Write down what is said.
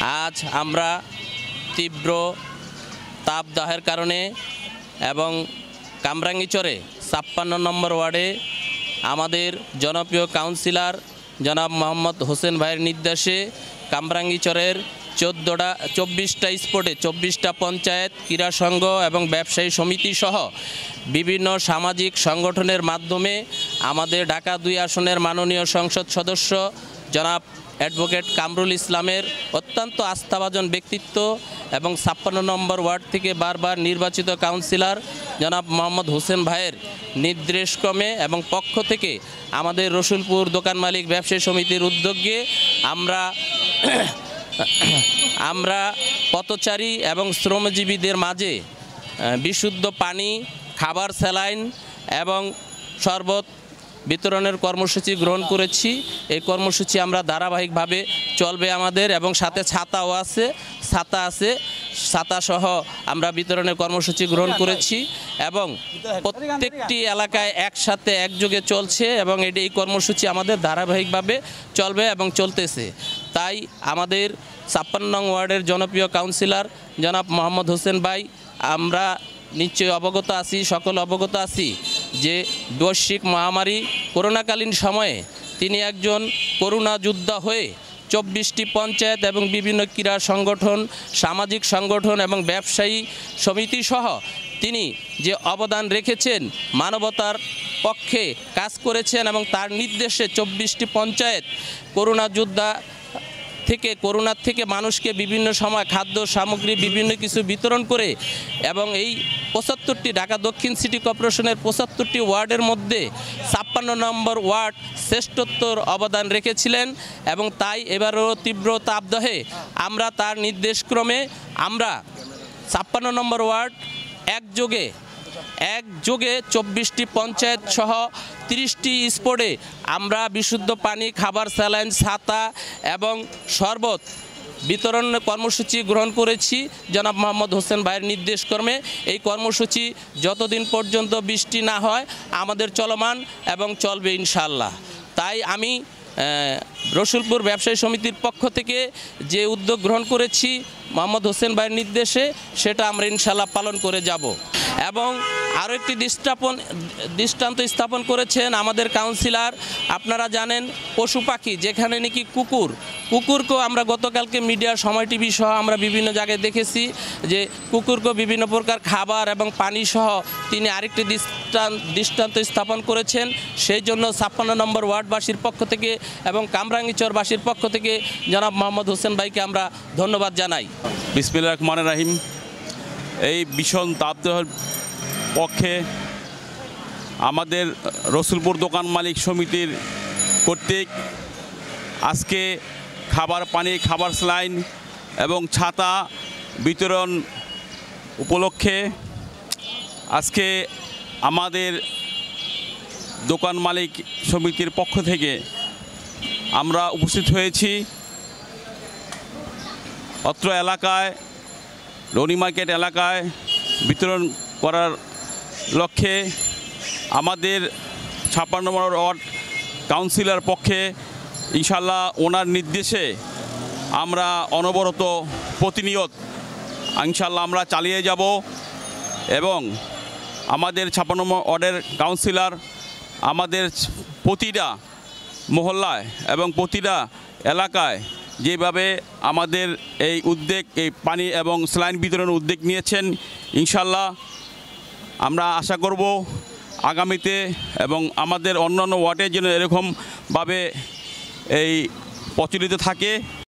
আজ আমরা তীব্র তাপদাহের কারণে এবং কামরাঙ্গীচরে 56 নম্বর ওয়ার্ডে আমাদের জনপ্রিয় কাউন্সিলর জনাব মোহাম্মদ হোসেন ভাইয়ের নির্দেশে কামরাঙ্গীচরের 24টা স্পটে 24টা পঞ্চায়েত, ক্রীড়া সংঘ এবং ব্যবসায়ী সমিতি সহ বিভিন্ন সামাজিক সংগঠনের মাধ্যমে আমাদের ঢাকা 2 আসনের মাননীয় সংসদ সদস্য জনাব অ্যাডভোকেট কামরুল ইসলামের অত্যন্ত আস্থাভাজন ব্যক্তিত্ব এবং 56 নম্বর ওয়ার্ড থেকে বারবার নির্বাচিত কাউন্সিলর জনাব মোহাম্মদ হোসেন ভাইয়ের নির্দেশক্রমে এবং পক্ষ থেকে আমাদের রসুলপুর দোকান মালিক ব্যবসায়ী সমিতির উদ্যোগে আমরা পথচারী এবং শ্রমজীবীদের মাঝে বিশুদ্ধ পানি, খাবার, স্যালাইন এবং শরবত বিতরণের কর্মসূচি গ্রহণ করেছি। এই কর্মসূচি আমরা ধারাবাহিকভাবে চলবে আমাদের, এবং সাথে ছাতা আছে, ছাতা সহ আমরা বিতরণের কর্মসূচি গ্রহণ করেছি এবং প্রত্যেকটি এলাকায় একসাথে একযোগে চলছে এবং এই কর্মসূচি আমাদের ধারাবাহিকভাবে চলবে এবং চলতেছে। তাই আমাদের 56 নং ওয়ার্ডের জনপ্রিয় কাউন্সিলর জনাব মোহাম্মদ হোসেন ভাই, আমরা নিশ্চয়ই অবগত আছি, সকল অবগত আছি যে বৈশ্বিক মহামারী করোনাকালীন সময়ে তিনি একজন করোনা যোদ্ধা হয়ে 24টি পঞ্চায়েত এবং বিভিন্ন ক্রীড়া সংগঠন, সামাজিক সংগঠন এবং ব্যবসায়ী সমিতি সহ তিনি যে অবদান রেখেছেন, মানবতার পক্ষে কাজ করেছেন এবং তার নির্দেশে 24টি পঞ্চায়েত করোনার থেকে মানুষকে বিভিন্ন সময় খাদ্য সামগ্রী বিভিন্ন কিছু বিতরণ করে এবং এই 75টি ঢাকা দক্ষিণ সিটি কর্পোরেশনের 75টি ওয়ার্ডের মধ্যে 56 নম্বর ওয়ার্ড শ্রেষ্ঠত্বর অবদান রেখেছিলেন এবং তাই এবারও তীব্র তাপদাহে আমরা তার নির্দেশক্রমে আমরা 56 নম্বর ওয়ার্ড একযোগে 24টি পঞ্চায়েত সহ 30টি স্পটে আমরা বিশুদ্ধ পানি, খাবার, স্যালাইন, ছাতা এবং শরবত বিতরণের কর্মসূচি গ্রহণ করেছি জনাব মোহাম্মদ হোসেন ভাইয়ের নির্দেশক্রমে। এই কর্মসূচি যতদিন পর্যন্ত বৃষ্টি না হয় আমাদের চলমান এবং চলবে ইনশাআল্লাহ। তাই আমি রসুলপুর ব্যবসায়ী সমিতির পক্ষ থেকে যে উদ্যোগ গ্রহণ করেছি মোহাম্মদ হোসেন ভাইয়ের নির্দেশে, সেটা আমরা ইনশাআল্লাহ পালন করে যাব। এবং আরও একটি দৃষ্টান্ত স্থাপন করেছেন আমাদের কাউন্সিলর। আপনারা জানেন পশু পাখি, যেখানে নাকি কুকুরকেও আমরা গতকালকে মিডিয়ার সময় টিভি সহ আমরা বিভিন্ন জায়গায় দেখেছি যে কুকুরকেও বিভিন্ন প্রকার খাবার এবং পানি সহ তিনি আরেকটি দৃষ্টান্ত স্থাপন করেছেন। সেই জন্য 56 নম্বর ওয়ার্ডবাসীর পক্ষ থেকে এবং কামরাঙ্গীচরবাসীর পক্ষ থেকে জনাব মোহাম্মদ হোসেন ভাইকে আমরা ধন্যবাদ জানাই। বিসমিল্লাহির রহমানির রহিম। এই ভীষণ তাপদাহের পক্ষে আমাদের রসুলপুর দোকান মালিক সমিতির কর্তৃক আজকে খাবার পানি, খাবার স্যালাইন এবং ছাতা বিতরণ উপলক্ষে আজকে আমাদের দোকান মালিক সমিতির পক্ষ থেকে আমরা উপস্থিত হয়েছি। অত্র এলাকায় রনি মার্কেট এলাকায় বিতরণ করার লক্ষ্যে আমাদের 56 নম্বর ওয়ার্ড কাউন্সিলর পক্ষে ইনশাল্লাহ ওনার নির্দেশে আমরা অনবরত প্রতিনিয়ত ইনশাল্লাহ আমরা চালিয়ে যাব এবং আমাদের 56 নম্বর ওয়ার্ডের কাউন্সিলর আমাদের প্রতিটা মহল্লায় এবং প্রতিটা এলাকায় যেভাবে আমাদের এই উদ্যোগ, এই পানি এবং স্যালাইন বিতরণের উদ্যোগ নিয়েছেন, ইনশাল্লাহ আমরা আশা করব আগামীতে এবং আমাদের অন্যান্য ওয়ার্ডের জন্য এরকমভাবে এই প্রচলিত থাকে।